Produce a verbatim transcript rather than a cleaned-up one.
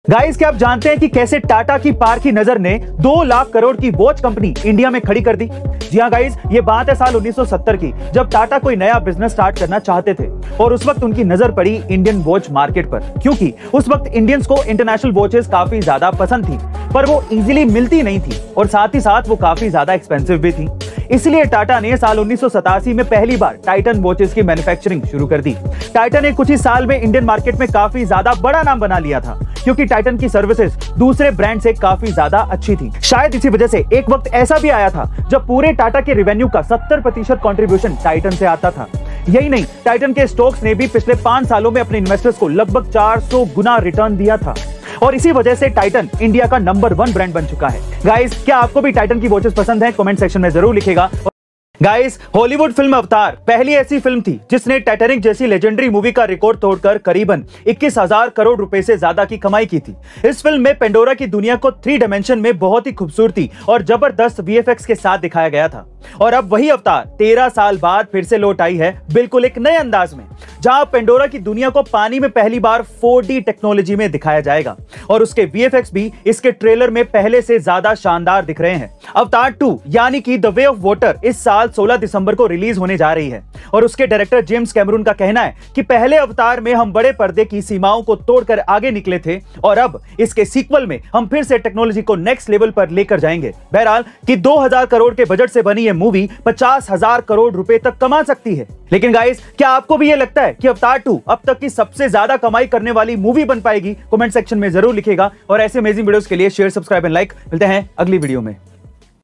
Guys, क्या आप जानते हैं कि कैसे टाटा की पारखी नजर ने दो लाख करोड़ की वॉच कंपनी इंडिया में खड़ी कर दी। जी हाँ गाइस, ये बात है साल उन्नीस सौ सत्तर की, जब टाटा कोई नया बिजनेस स्टार्ट करना चाहते थे और उस वक्त उनकी नजर पड़ी इंडियन वॉच मार्केट पर, क्योंकि उस वक्त इंडियंस को इंटरनेशनल वॉचेस काफी ज्यादा पसंद थी, पर वो इजीली मिलती नहीं थी और साथ ही साथ वो काफी ज्यादा एक्सपेंसिव भी थी। इसलिए टाटा ने साल उन्नीस सौ सतासी में पहली बार टाइटन वॉचेस की मैन्युफैक्चरिंग शुरू कर दी। टाइटन ने कुछ ही साल में इंडियन मार्केट में काफी ज्यादा बड़ा नाम बना लिया था, क्योंकि टाइटन की सर्विसेज दूसरे ब्रांड से काफी ज्यादा अच्छी थी। शायद इसी वजह से एक वक्त ऐसा भी आया था जब पूरे टाटा के रेवेन्यू का सत्तर प्रतिशत कंट्रीब्यूशन टाइटन से आता था। यही नहीं, टाइटन के स्टॉक्स ने भी पिछले पांच सालों में अपने इन्वेस्टर्स को लगभग चार सौ गुना रिटर्न दिया था और इसी वजह से टाइटन इंडिया का नंबर वन ब्रांड बन चुका है। गाइस, क्या आपको भी टाइटन की वॉचेस पसंद है? कमेंट सेक्शन में जरूर लिखेगा। गाइस, हॉलीवुड फिल्म अवतार पहली ऐसी फिल्म थी जिसने टाइटैनिक जैसी लेजेंडरी मूवी का रिकॉर्ड तोड़कर करीबन इक्कीस हजार करोड़ रुपए से ज्यादा की कमाई की थी। इस फिल्म में पेंडोरा की दुनिया को थ्री डायमेंशन में बहुत ही खूबसूरती और जबरदस्त वीएफएक्स के साथ दिखाया गया था और अब वही अवतार तेरह साल बाद फिर से लौट आई है, बिल्कुल एक नए अंदाज में, जहां पेंडोरा की दुनिया को पानी में पहली बार फोर डी टेक्नोलॉजी में दिखाया जाएगा और उसके वीएफएक्स भी इसके ट्रेलर में पहले से ज्यादा शानदार दिख रहे हैं। अवतार टू यानी कि द वे ऑफ वाटर इस साल सोलह दिसंबर को रिलीज होने जा रही है और उसके डायरेक्टर जेम्स कैमरून का कहना है कि पहले अवतार में हम बड़े पर्दे की सीमाओं को तोड़कर आगे निकले थे और अब इसके सीक्वल में हम फिर से टेक्नोलॉजी को नेक्स्ट लेवल पर लेकर जाएंगे। बहरहाल कि दो हजार करोड़ के बजट से बनी यह मूवी पचास हजार करोड़ रुपए तक कमा सकती है। लेकिन गाइस, क्या आपको भी यह लगता है कि अवतार टू अब तक की सबसे ज्यादा कमाई करने वाली मूवी बन पाएगी? कमेंट सेक्शन में जरूर लिखेगा और ऐसे अमेजिंग वीडियोस के लिए शेयर, सब्सक्राइब एंड लाइक। मिलते हैं अगली वीडियो में।